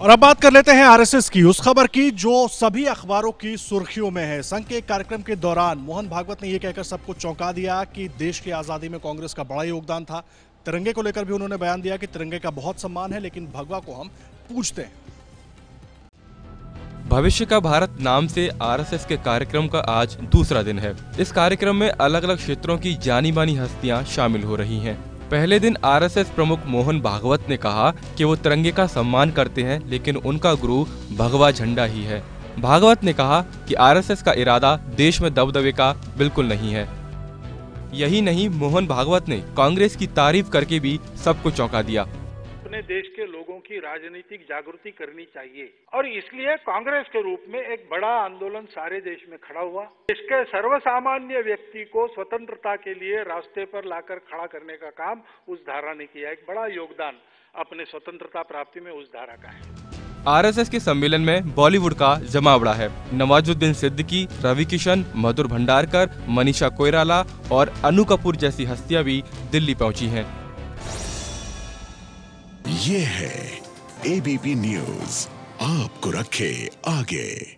और अब बात कर लेते हैं आरएसएस की, उस खबर की जो सभी अखबारों की सुर्खियों में है। संघ के एक कार्यक्रम के दौरान मोहन भागवत ने यह कहकर सबको चौंका दिया कि देश की आजादी में कांग्रेस का बड़ा योगदान था। तिरंगे को लेकर भी उन्होंने बयान दिया कि तिरंगे का बहुत सम्मान है, लेकिन भगवा को हम पूजते हैं। भविष्य का भारत नाम से आरएसएस के कार्यक्रम का आज दूसरा दिन है। इस कार्यक्रम में अलग अलग क्षेत्रों की जानी मानी हस्तियां शामिल हो रही हैं। पहले दिन आरएसएस प्रमुख मोहन भागवत ने कहा कि वो तिरंगे का सम्मान करते हैं, लेकिन उनका गुरु भगवा झंडा ही है। भागवत ने कहा कि आरएसएस का इरादा देश में दबदबे का बिल्कुल नहीं है। यही नहीं, मोहन भागवत ने कांग्रेस की तारीफ करके भी सबको चौंका दिया। अपने देश के लोगों की राजनीतिक जागृति करनी चाहिए और इसलिए कांग्रेस के रूप में एक बड़ा आंदोलन सारे देश में खड़ा हुआ। इसके सर्वसामान्य व्यक्ति को स्वतंत्रता के लिए रास्ते पर लाकर खड़ा करने का काम उस धारा ने किया। एक बड़ा योगदान अपने स्वतंत्रता प्राप्ति में उस धारा का है। आरएसएस के सम्मेलन में बॉलीवुड का जमावड़ा है। नवाजुद्दीन सिद्दीकी, रवि किशन, मधुर भंडारकर, मनीषा कोइराला और अनु कपूर जैसी हस्तियां भी दिल्ली पहुंची हैं। ये है एबीपी न्यूज, आपको रखे आगे।